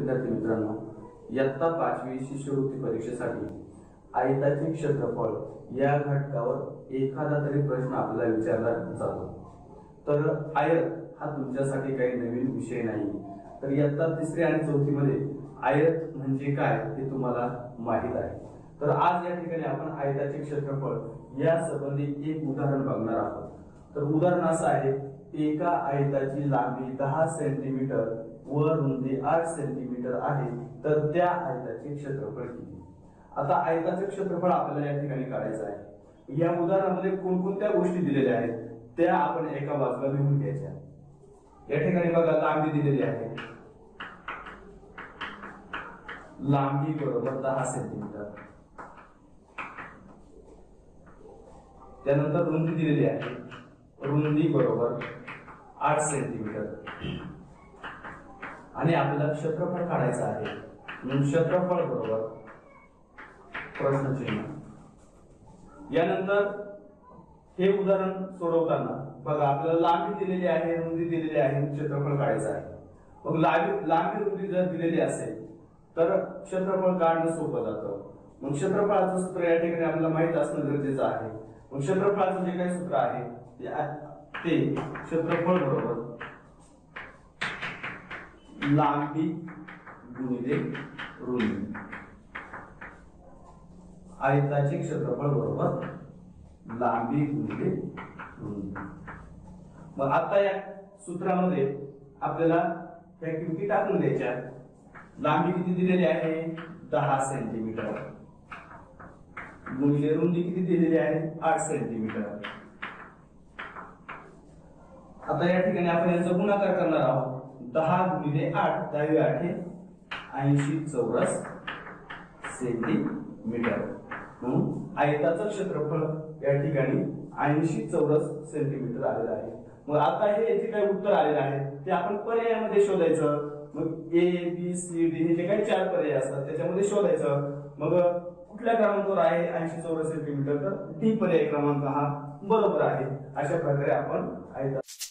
विद्यार्थी मित्रांनो, इयत्ता 5वी शिष्यवृत्ती परीक्षेसाठी आयताचे क्षेत्रफळ या घटकावर एखादा तरी प्रश्न आपल्याला विचारला जातो। तर आयत हा तुमच्यासाठी काही नवीन विषय नाही। तर इयत्ता 3री आणि 4थी मध्ये आयत म्हणजे काय हे तुम्हाला माहित आहे। तर आज या ठिकाणी आपण आयताचे क्षेत्रफळ या संबंधी एक उदाहरण बघणार आहोत। तर उदाहरण असं आहे, एका आयताची लांबी 10 सेंटीमीटर व रुंदी 8 सेंटीमीटर आहे, तर त्या आयताचे क्षेत्रफळ किती। आता आयताचे क्षेत्रफळ आपल्याला या ठिकाणी काढायचं आहे। या उदाहरणामध्ये कोणकोणत्या गोष्टी दिलेल्या आहेत त्या आपण एका बाजूला लिहून घ्यायच्या। या ठिकाणी बघा, लांबी दिलेली आहे, लांबी बरोबर 10 सेंटीमीटर। त्यानंतर रुंदी दिलेली आहे, रुंदी बरोबर 8 सेंटीमीटर आणि आपल्याला क्षेत्रफळ काढायचं आहे। म्हणून क्षेत्रफळ बरोबर प्रश्नचिन्ह। यानंतर हे उदाहरण सोडवताना बघा, आपल्याला लांबी दिलेली आहे, रुंदी दिलेली आहे, क्षेत्रफळ काढायचं आहे। मग लांबी रुंदी जर दिलेली असेल तर क्षेत्रफळ काढणं सोपं जातं। मग क्षेत्रफळाचं सूत्र या ठिकाणी आपल्याला माहित असणं गरजेचं आहे। मग क्षेत्रफळाचं जे काही सूत्र आहे ते क्षेत्रफळ बरोबर लांबी गुणिले रुंदी। आयताचे क्षेत्रफळ बरोबर लांबी गुणिले रुंदी। मग आता या सूत्रामध्ये आपल्याला ह्या किमती टाकून द्यायच्या। लांबी किती दिलेली आहे, 10 सेंटीमीटर, गुणिले रुंदी किती दिलेली आहे, 8 सेंटीमीटर। आता या ठिकाणी आपण यांचा गुणाकार करणार आहोत। 10 गुणिले 8, 10 8 80 चौरस सेंटीमीटर। म्हणून आयताचं क्षेत्रफळ या ठिकाणी 80 चौरस सेंटीमीटर आलेलं आहे। मग आता हे जे काही उत्तर आलेलं आहे ते आपण पर्यायामध्ये शोधायचं। मग ए बी सी डी हे जे काही 4 पर्याय असतात त्याच्यामध्ये शोधायचं। मग कुठल्या क्रमांकावर आहे 80 चौरस सेंटीमीटर, तर डी पर्याय क्रमांक हा बरोबर आहे। अशा प्रकारे आपण आयता